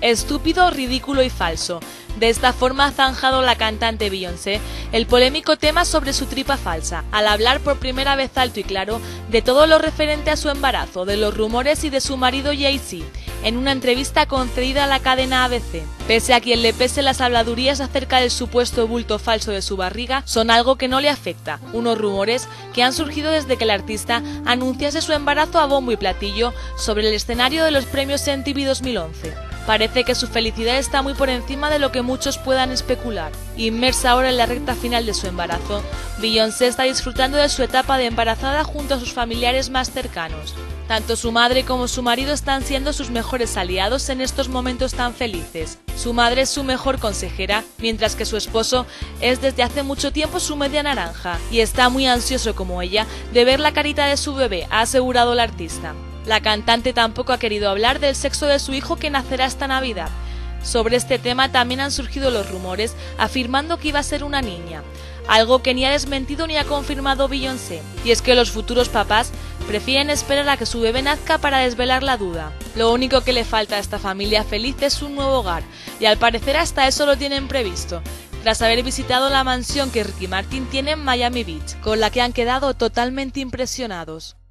estúpido, ridículo y falso. De esta forma ha zanjado la cantante Beyoncé el polémico tema sobre su tripa falsa, al hablar por primera vez alto y claro de todo lo referente a su embarazo, de los rumores y de su marido Jay-Z, en una entrevista concedida a la cadena ABC. Pese a quien le pese, las habladurías acerca del supuesto bulto falso de su barriga son algo que no le afecta, unos rumores que han surgido desde que el artista anunciase su embarazo a bombo y platillo sobre el escenario de los premios MTV 2011. Parece que su felicidad está muy por encima de lo que muchos puedan especular. Inmersa ahora en la recta final de su embarazo, Beyoncé está disfrutando de su etapa de embarazada junto a sus familiares más cercanos. Tanto su madre como su marido están siendo sus mejores aliados en estos momentos tan felices. Su madre es su mejor consejera, mientras que su esposo es desde hace mucho tiempo su media naranja, y está muy ansioso como ella de ver la carita de su bebé, ha asegurado el artista. La cantante tampoco ha querido hablar del sexo de su hijo que nacerá esta Navidad. Sobre este tema también han surgido los rumores afirmando que iba a ser una niña, algo que ni ha desmentido ni ha confirmado Beyoncé, y es que los futuros papás prefieren esperar a que su bebé nazca para desvelar la duda. Lo único que le falta a esta familia feliz es un nuevo hogar, y al parecer hasta eso lo tienen previsto, tras haber visitado la mansión que Ricky Martin tiene en Miami Beach, con la que han quedado totalmente impresionados.